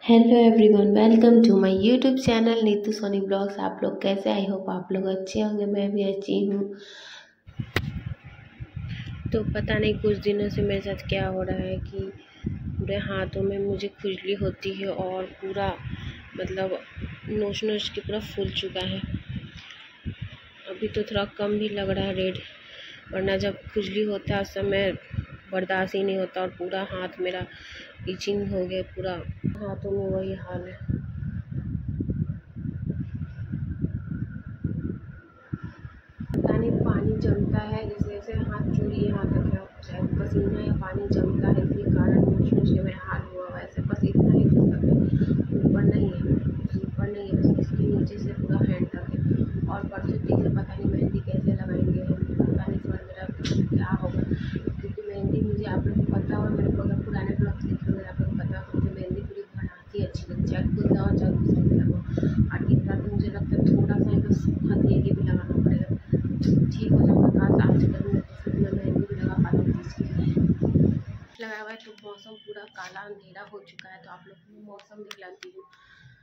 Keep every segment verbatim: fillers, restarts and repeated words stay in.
Hello everyone, welcome to my YouTube channel Neetu Soni blogs. आप लोग कैसे? आई होप आप लोग अच्छे होंगे, मैं भी अच्छी हूँ। तो पता नहीं कुछ दिनों से मेरे साथ क्या हो रहा है कि पूरे हाथों में मुझे खुजली होती है और पूरा मतलब नोच नोच के पूरा फूल चुका है। अभी तो थोड़ा कम भी लग रहा है रेड, वरना जब खुजली होता है उस समय बर्दाश्त ही नहीं होता और पूरा हाथ मेरा इचिंग हो गया, पूरा हाथों में वही हाल है। पता नहीं पानी जमता है, जैसे जैसे हाथ चूड़ी यहाँ तक है, शायद पसीना या पानी जमता है, इसके कारण कुछ कुछ के मेरा हाल हुआ। वैसे बस इतना ही तक है, ऊपर नहीं है, ऊपर नहीं है, बस इसके नीचे से पूरा हैंड तक है। और परसों तीसरे पता नहीं मेहंदी कैसे लगाएंगे हम, पता नहीं सर मेरा क्या होगा, क्योंकि मेहंदी मुझे आप लोग को पता हो, मेरे को अगर पुराने ब्लॉग देखे अगर आप लोग को पता हो, मुझे मेहंदी पूरी बनाती अच्छी लगती है, चाहे खुद लगाओ चाहे दूसरे से लगाओ। और इस बार तो मुझे लगता है थोड़ा सा बस हथेली भी लगाना पड़ेगा, ठीक हो जाएगा। खास आज कल में तो फिर मैं मेहंदी भी लगा पाती हूँ, इसके लिए लगाया हुआ है। तो मौसम पूरा काला अंधेरा हो चुका है, तो आप लोग को मौसम दिखलाती हूँ।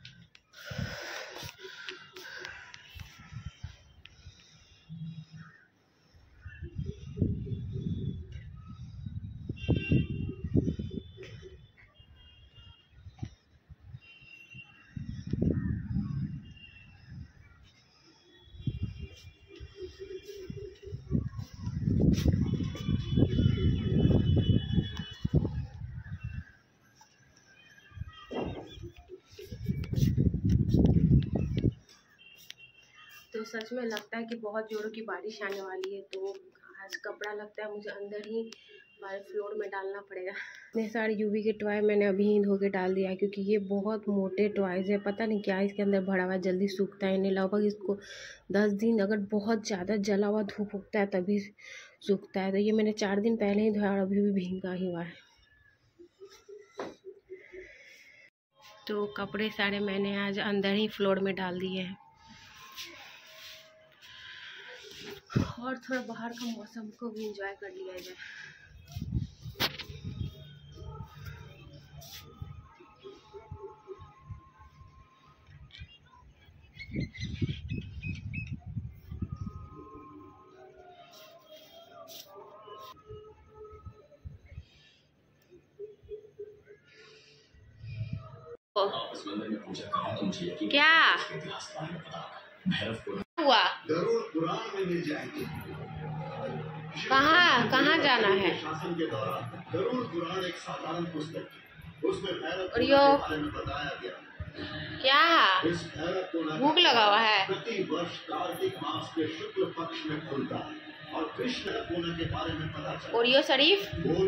तो सच में लगता है कि बहुत जोरों की बारिश आने वाली है, तो आज कपड़ा लगता है मुझे अंदर ही हमारे फ्लोर में डालना पड़ेगा। इतने सारे यूवी के टॉय मैंने अभी ही धो के डाल दिया, क्योंकि ये बहुत मोटे टॉयज़ है, पता नहीं क्या इसके अंदर भरा हुआ, जल्दी सूखता है नहीं। लगभग इसको दस दिन अगर बहुत ज़्यादा जला हुआ धूप उगता है तभी सूखता है। तो ये मैंने चार दिन पहले ही धोया और अभी भी भींगा ही हुआ है। तो कपड़े सारे मैंने आज अंदर ही फ्लोर में डाल दिए हैं, और थोड़ा बाहर का मौसम को भी एंजॉय कर लिया जाए। क्या हुआ? कहाँ कहाँ जाना है? और यो क्या भूख लगा हुआ है? ओरियो शरीफ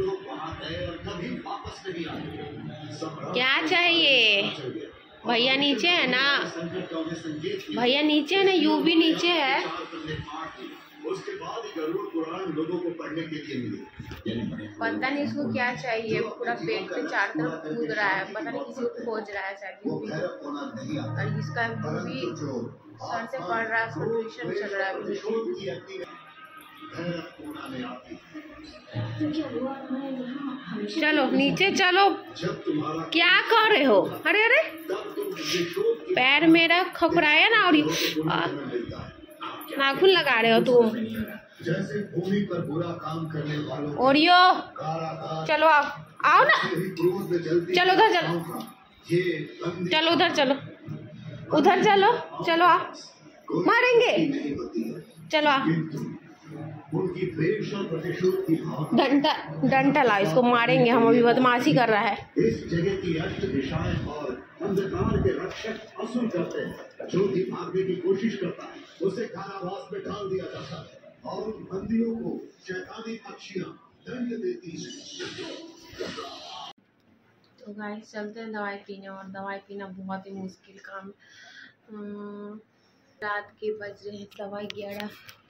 क्या चाहिए? भैया नीचे है ना, भैया नीचे है ना, यू भी नीचे है। उसके बाद गरुड़ पुराण लोगों को पढ़ने के लिए मिले। पता नहीं इसको क्या चाहिए, पूरा पेट पे चार तरफ कूद रहा है, पता नहीं किसी को खोज रहा है शायद। और इसका भी सर से पढ़ रहा है, ट्यूशन चल रहा है। चलो नीचे चलो, क्या कर रहे हो? अरे अरे पैर मेरा खखराया ना, और नाखून लगा रहे हो तुम। ओरियो चलो आओ आओ ना, चलो उधर चलो, चलो उधर चलो, उधर चलो, चलो आओ, मारेंगे, चलो आओ। डंडा डंडा ला, इसको मारेंगे हम, अभी बदमाशी कर रहा है। इस जगह की अष्ट दिशाएं और अंधकार के रक्षक असुर करते हैं, जो भी भागने की कोशिश करता है उसे कारावास में डाल दिया जाता है, और उन बंदियों को शैतानी पक्षियां दंड देती हैं। तो गाइस चलते हैं दवाई पीने, और दवाई पीना बहुत ही मुश्किल काम। रात के बज रहे हैं सवा ग्यारह,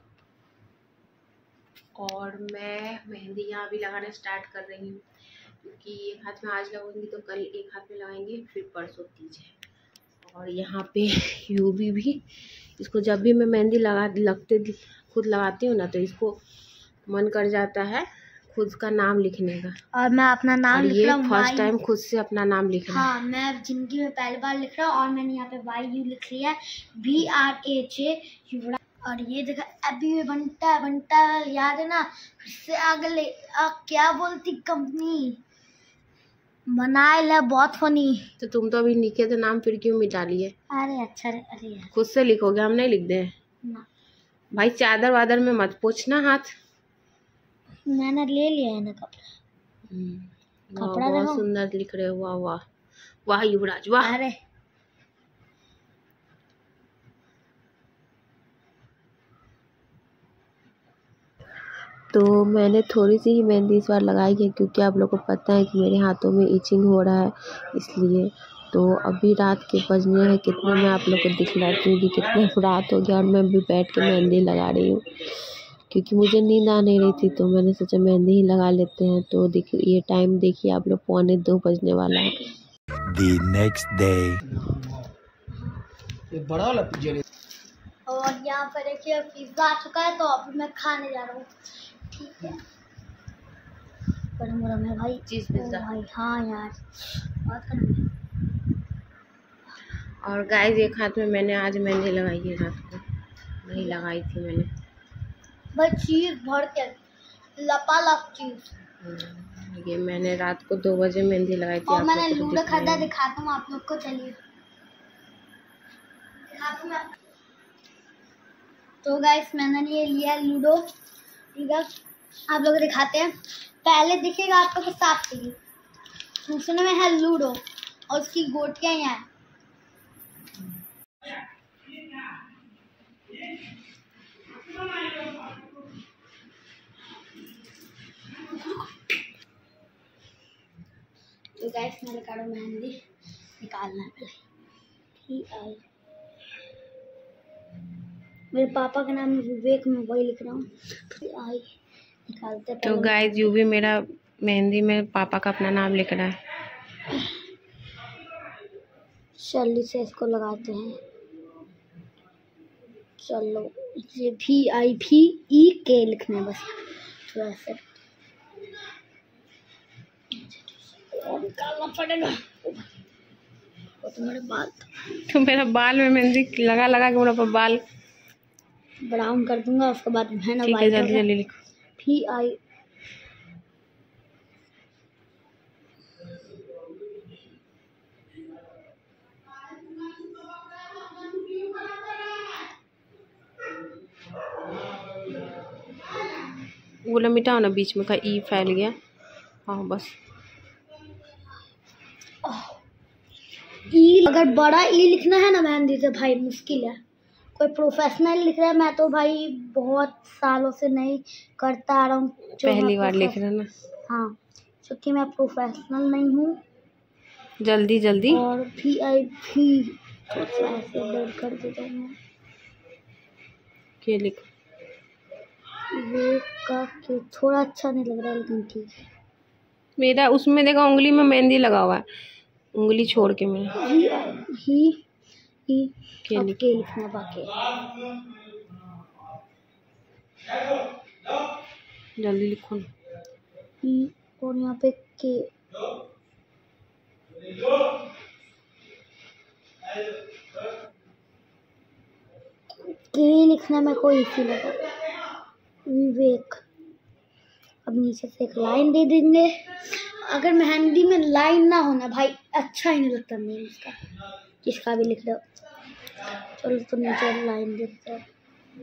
और मैं मेहंदी यहाँ भी लगाना स्टार्ट कर रही हूँ, क्योंकि एक हाथ में आज लगाऊंगी तो कल एक हाथ में लगाएंगे, फिर परसों तीज है। और यहाँ पे यूवी भी, इसको जब भी मैं मेहंदी लगा लगते खुद लगाती हूँ ना, तो इसको मन कर जाता है खुद का नाम लिखने का। और मैं अपना नाम लिख रहा हूँ, फर्स्ट टाइम खुद से अपना नाम लिख रहा हूँ। हाँ, मैं जिंदगी में पहली बार लिख रहा हूँ और मैंने यहाँ पे वाई यू लिख लिया है, बी आर ए जे युवराज। और ये देखा अभी भी बनता बनता याद है ना, फिर से आगे ले आ, क्या बोलती कंपनी बनाए ले, बहुत फनी। तो तुम तो अभी लिखे थे नाम, फिर क्यों मिटा लिए? अरे अच्छा रे, अरे यार खुद से लिखोगे, हम नहीं लिख दे ना भाई। चादर वादर में मत पोछना हाथ। मैंने ले लिया है ना कपड़ा। कपड़ा बहुत सुंदर लिख रहे हो। वाह वाह वाह युवराज वाह। अरे तो मैंने थोड़ी सी ही मेहंदी इस बार लगाई है, क्योंकि आप लोगों को पता है कि मेरे हाथों में इचिंग हो रहा है, इसलिए। तो अभी रात के बजने हैं कितने, मैं आप लोगों को दिखलाती हूँ कि कितने रात हो गया और मैं अभी बैठ के मेहंदी लगा रही हूँ, क्योंकि मुझे नींद आ नहीं रही थी। तो मैंने सोचा मेहंदी ही लगा लेते हैं। तो देखिए ये टाइम देखिए आप लोग, पौने दो बजने वाला है। The next day. बड़ा वाला पिज्जा। और यहाँ पर देखिए पिज्जा आ चुका है, तो अभी मैं खाने जा रहा हूँ। ठीक है, गरम गरम है भाई, चीज पिज्जा भाई। हाँ यार बहुत गरम है। और गाइस एक हाथ में मैंने आज मेहंदी लगाई है, रात को नहीं लगाई थी मैंने भाई, चीज भर के लपालप चीज। ये मैंने रात को दो बजे मेहंदी लगाई थी। और मैंने लूडो खरीदा, दिखाता हूँ आप लोग को, चलिए दिखाता हूँ। तो गाइस मैंने लिए लिया लूडो, ठीक है, आप लोग दिखाते हैं। पहले दिखेगा आपको तो साफ चाहिए, दूसरे में है लूडो और उसकी गोटियां यहाँ हैं। तो गाइस मैं लगा रहा हूँ मेहंदी, निकालना है पहले। ठीक है, मेरे पापा का नाम विवेक, में वही लिख रहा हूँ। आई निकालते हैं। तो गाइस यू भी मेरा मेहंदी में पापा का अपना नाम लिख रहा है। जल्दी से इसको लगाते हैं। चलो, ये भी आई भी ई के लिखना है बस, थोड़ा सा निकालना पड़ेगा। वो तो मेरे बाल, तो मेरा बाल में मेहंदी लगा लगा के मेरा बाल ब्राउन कर दूंगा, उसके बाद है ना वाइट। जल्दी जल्दी लिखो। भी आई बोला मिटाओ ना, बीच में का ई फैल गया। हाँ बस ई, अगर बड़ा ई लिखना है ना मेहंदी से भाई मुश्किल है। कोई प्रोफेशनल लिख रहा है, मैं तो भाई बहुत सालों से नहीं करता आ रहा हूँ, पहली बार लिख रहा ना। हाँ, क्योंकि मैं प्रोफेशनल नहीं हूँ। जल्दी जल्दी। और भी आई भी थोड़ा ऐसे डर कर देता हूँ। क्या लिखो? ये का के थोड़ा अच्छा नहीं लग रहा, लेकिन ठीक है। मेरा उसमें देखा उंगली में मेहंदी लगा हुआ है, उंगली छोड़ के मेरा ही ही ही के अब लिख के लिखना बाकी। जल्दी लिखो ना। ही और यहाँ पे के के लिखना में कोई इसी लगा। विवेक, अब नीचे से एक लाइन दे देंगे। अगर मेहंदी में लाइन ना होना भाई अच्छा ही नहीं लगता नेम इसका, जिसका भी लिख रहे हो। चलो तो नीचे लाइन देते हैं।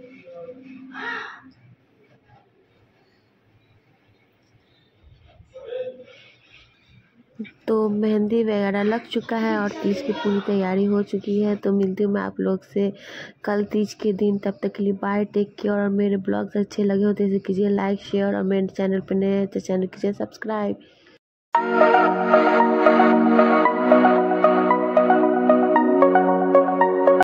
तो मेहंदी वगैरह लग चुका है और तीज की पूरी तैयारी हो चुकी है। तो मिलती हूँ मैं आप लोग से कल तीज के दिन, तब तक के लिए बाय, टेक केयर। और मेरे ब्लॉग्स अच्छे लगे हो तो इसे कीजिए लाइक शेयर, और मेरे चैनल पर नए हैं तो चैनल कीजिए सब्सक्राइब।